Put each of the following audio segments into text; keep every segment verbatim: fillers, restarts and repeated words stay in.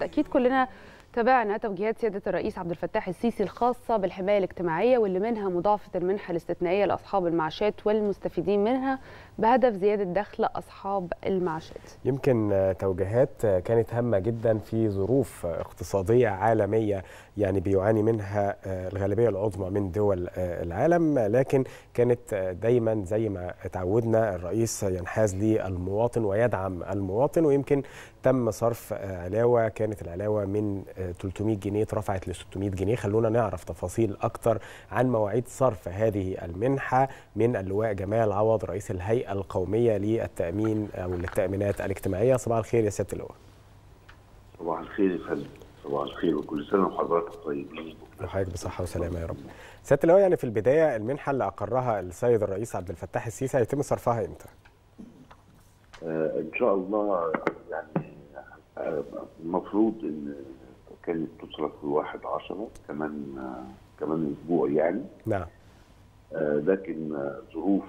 بالتأكيد كلنا تابعنا توجيهات سيادة الرئيس عبد الفتاح السيسي الخاصة بالحماية الاجتماعية، واللي منها مضاعفة المنحة الاستثنائية لأصحاب المعاشات والمستفيدين منها بهدف زيادة دخل أصحاب المعاشات. يمكن توجيهات كانت هامة جدا في ظروف اقتصادية عالمية يعني بيعاني منها الغالبية العظمى من دول العالم، لكن كانت دايما زي ما تعودنا الرئيس ينحاز للمواطن ويدعم المواطن، ويمكن تم صرف علاوة، كانت العلاوة من ثلاثمائة جنيه اترفعت ل ستمائة جنيه. خلونا نعرف تفاصيل أكتر عن مواعيد صرف هذه المنحة من اللواء جمال عوض رئيس الهيئة القومية للتأمين أو للتأمينات الاجتماعية. صباح الخير يا سيادة اللواء. صباح الخير يا فندم. صباح الخير وكل سنة وحضرتك طيبين. وحضرتك بصحة وسلامة يا رب. سيادة اللواء، يعني في البداية المنحة اللي أقرها السيد الرئيس عبد الفتاح السيسي هيتم صرفها إمتى؟ آه إن شاء الله يعني آه المفروض إن كانت تصرف في واحد عشرة كمان آه كمان أسبوع يعني. نعم. آه لكن آه ظروف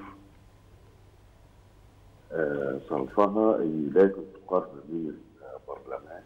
آه صرفها اللي لازم تقرر من البرلمان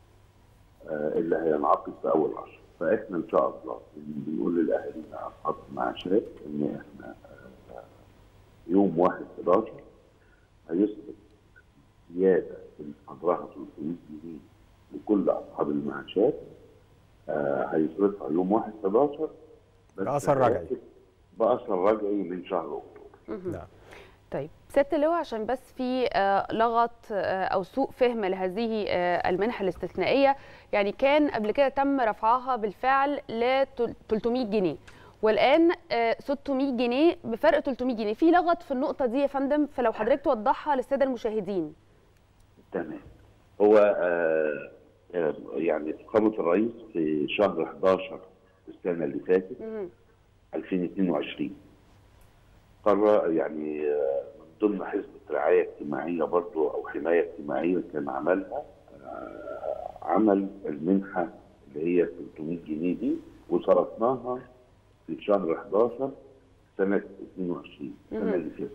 آه اللي هينعقد في أول عشرة، فإحنا إن شاء الله بنقول لأهالينا أصحاب المعاشات إن إحنا آه يوم واحد حداشر هيصرف زيادة اللي قدرها ثلاثمائة جنيه لكل أصحاب المعاشات، آه هيصرفها يوم واحد حداشر بأثر رجعي. بأثر رجعي من شهر أكتوبر. نعم. طيب سيادة اللواء، عشان بس في لغط أو سوء فهم لهذه المنحة الاستثنائية، يعني كان قبل كده تم رفعها بالفعل ل ثلاثمائة جنيه والآن ستمائة جنيه بفرق ثلاثمائة جنيه، في لغط في النقطة دي يا فندم، فلو حضرتك توضحها للسادة المشاهدين. تمام. هو آه يعني فخامة الرئيس في شهر حداشر السنة اللي فاتت ألفين واثنين وعشرين قرر يعني من ضمن حزمة رعاية اجتماعية برضه أو حماية اجتماعية كان عملها آه عمل المنحة اللي هي ثلاثمائة جنيه دي، وصرفناها في شهر حداشر سنة اثنين وعشرين السنة اللي فاتت.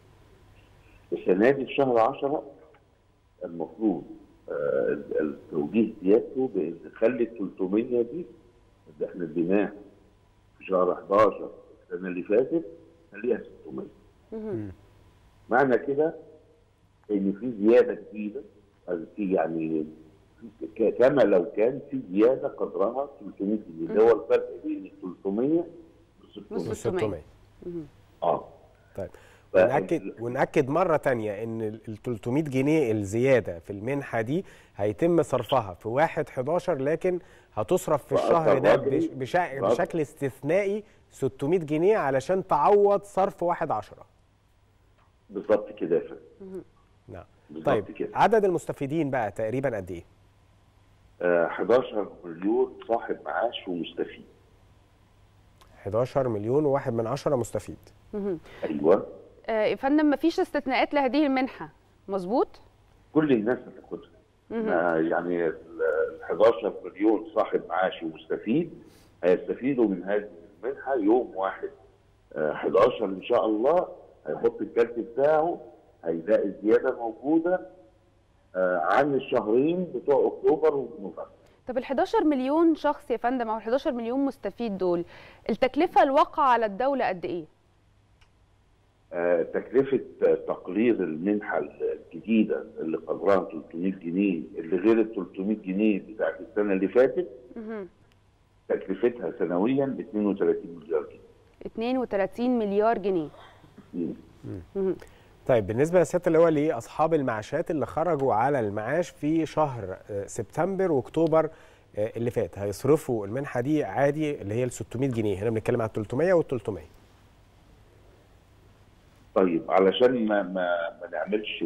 السنة دي في شهر عشرة المفروض آه التوجيه سيادته بان نخلي ال ثلاثمائة دي اللي احنا اديناها في شهر حداشر السنه اللي فاتت خليها ستمائة. معنى كده ان في زياده جديده، في يعني كما لو كان في زياده قدرها ثلاثمائة جنيه، اللي هو الفرق بين ثلاثمائة و ستمائة. اه طيب ونأكد ونأكد مرة تانية إن ال ثلاثمائة جنيه الزيادة في المنحة دي هيتم صرفها في واحد حداشر، لكن هتصرف في الشهر ده بش بشكل استثنائي ستمائة جنيه علشان تعوض صرف واحد عشرة. بالظبط كده يا فندم. نعم. طيب كده. عدد المستفيدين بقى تقريبا قد إيه؟ آه حداشر مليون صاحب معاش ومستفيد. حداشر مليون وواحد من عشرة مستفيد. ايوه يا فندم، مفيش استثناءات لهذه المنحه، مظبوط؟ كل الناس هتاخدها. يعني ال حداشر مليون صاحب معاش ومستفيد هيستفيدوا من هذه المنحه يوم واحد حداشر ان شاء الله. هيحط الكارت بتاعه هيلاقي الزياده موجوده عن الشهرين بتوع اكتوبر ونوفمبر. طب ال حداشر مليون شخص يا فندم او حداشر مليون مستفيد دول، التكلفه الواقعه على الدوله قد ايه؟ آه تكلفه تقرير المنحه الجديده اللي قدرها ثلاثمائة جنيه اللي غير ال ثلاثمائة جنيه بتاعت السنه اللي فاتت، تكلفتها سنويا اثنين وثلاثين مليار جنيه. اثنين وثلاثين مليار جنيه. مم. طيب بالنسبه يا سياده اللواء لاصحاب المعاشات اللي خرجوا على المعاش في شهر سبتمبر واكتوبر اللي فات، هيصرفوا المنحه دي عادي اللي هي ال ستمائة جنيه؟ هنا بنتكلم على ثلاثمائة وال ثلاثمائة. طيب علشان ما ما, ما نعملش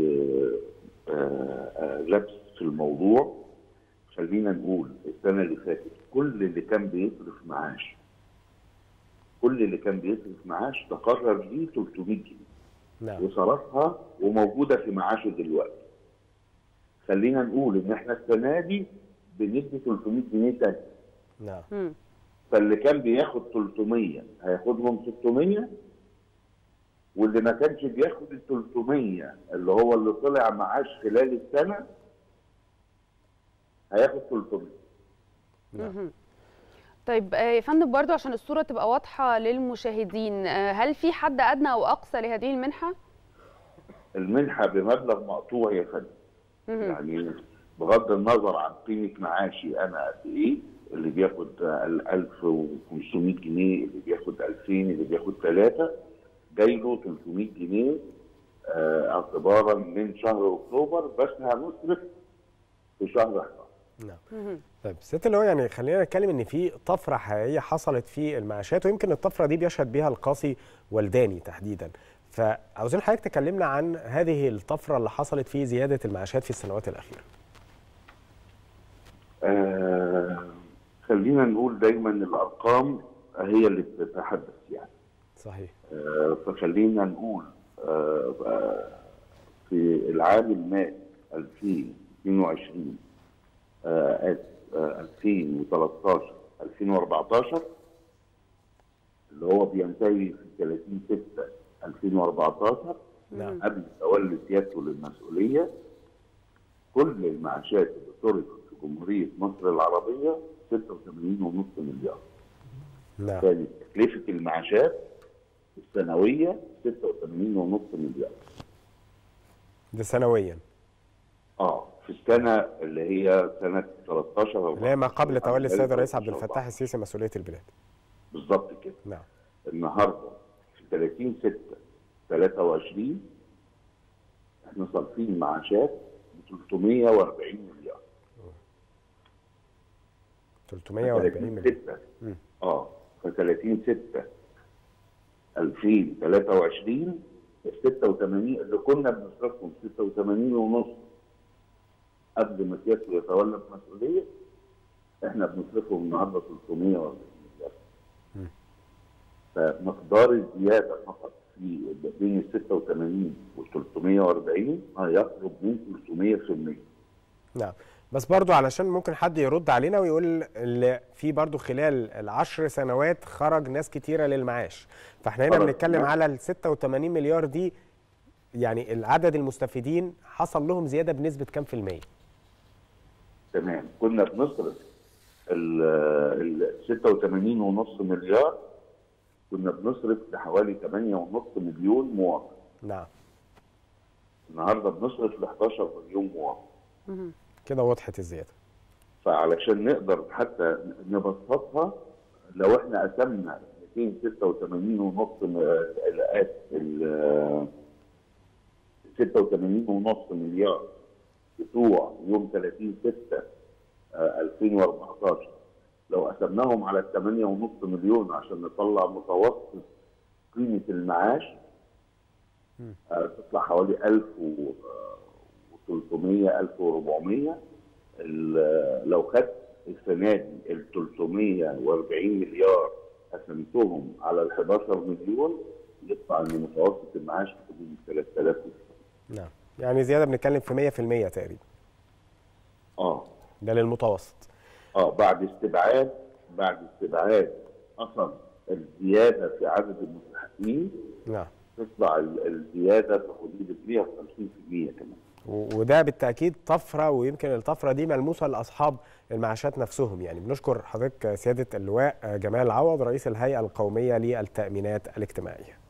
لبس في الموضوع، خلينا نقول السنه اللي فاتت كل اللي كان بيصرف معاش كل اللي كان بيصرف معاش تقرر ليه ثلاثمائة جنيه. نعم. وصرفها وموجوده في معاشه دلوقتي. خلينا نقول ان احنا السنه دي بندي ثلاثمائة جنيه تاني. نعم. فاللي كان بياخد ثلاثمائة هياخدهم ستمائة، واللي ما كانش بياخد ال ثلاثمائة اللي هو اللي طلع معاش خلال السنه هياخد ثلاثمية. نعم. طيب يا فندم، برضو عشان الصورة تبقى واضحة للمشاهدين، هل في حد أدنى أو أقصى لهذه المنحة؟ المنحة بمبلغ مقطوع يا فندم. يعني بغض النظر عن قيمة معاشي أنا قد إيه، اللي بياخد ألف وخمسمية جنيه، اللي بياخد ألفين، اللي بياخد ثلاثة، جاي له ثلاثمية جنيه آه اعتبارا من شهر أكتوبر، بس هنصرف في شهر أحد عشر. نعم. طيب ست اللي هو يعني خلينا نتكلم ان في طفره حقيقيه حصلت في المعاشات، ويمكن الطفره دي بيشهد بها القاصي والداني تحديدا. فعاوزين حضرتك تكلمنا عن هذه الطفره اللي حصلت في زياده المعاشات في السنوات الاخيره. آه خلينا نقول دايما الارقام هي اللي بتتحدث يعني. صحيح. آه فخلينا نقول آه في العام المالي ألفين واثنين وعشرين آه ألفين وثلاثة عشر ألفين وأربعة عشر اللي هو بينتهي في ثلاثين ستة ألفين وأربعة عشر نعم. قبل تولي سيادته للمسؤوليه، كل المعاشات اللي صرفت في جمهوريه مصر العربيه ستة وثمانين فاصلة خمسة مليار. نعم. كانت تكلفه المعاشات السنويه ستة وثمانين فاصلة خمسة مليار. ده سنويا. اه في السنه اللي هي سنه ثلاثة عشر اللي هي ما قبل تولي السيد الرئيس عبد الفتاح السيسي مسؤوليه البلاد. بالظبط كده. نعم. النهارده في ثلاثين ستة ثلاثة وعشرين احنا صارفين معاشات ب ثلاثمية وأربعين مليار. ثلاثمية وأربعين مليار. اه في ثلاثين ستة ألفين وثلاثة وعشرين ستة وثمانين اللي كنا بنصرفهم ستة وثمانين ونص قبل ما سيادته يتولى المسؤوليه، احنا بنصرفهم النهارده ثلاثمية وأربعين مليار. فمقدار الزياده فقط في بين ال ستة وثمانين وال ثلاثمية وأربعين هيقرب من ثلاثمية بالمية. نعم. بس برضو علشان ممكن حد يرد علينا ويقول اللي في برضو خلال العشر سنوات خرج ناس كتيرة للمعاش، فاحنا هنا بنتكلم على ال ستة وثمانين مليار دي، يعني العدد المستفيدين حصل لهم زيادة بنسبة كام في المية؟ تمام. كنا بنصرف ال ستة وثمانين فاصلة خمسة مليار، كنا بنصرف لحوالي ثمانية فاصلة خمسة مليون مواطن. نعم. النهارده بنصرف ل أحد عشر مليون مواطن. كده وضحت الزياده. فعلشان نقدر حتى نبسطها، لو احنا قسمنا مئتين وستة وثمانين ونص ال ستة وثمانين ونص مليار بتوع يوم ثلاثين ستة ألفين وأربعة عشر، لو قسمناهم على ال ثمانية ونص مليون عشان نطلع متوسط قيمه المعاش تطلع حوالي ألف وثلاثمية ألف وأربعمية. لو خدت السنه دي ال ثلاثمية وأربعين مليار قسمتهم على ال أحد عشر مليون، يطلع ان متوسط المعاش في حدود ثلاثة آلاف. نعم. يعني زياده بنتكلم في مية في المية تقريبا. اه ده للمتوسط. اه بعد استبعاد بعد استبعاد اصلا الزياده في عدد المستحقين. نعم. تطلع الزياده في حدود مية وخمسين بالمية كمان. وده بالتاكيد طفره، ويمكن الطفره دي ملموسه لاصحاب المعاشات نفسهم. يعني بنشكر حضرتك سياده اللواء جمال عوض رئيس الهيئه القوميه للتامينات الاجتماعيه.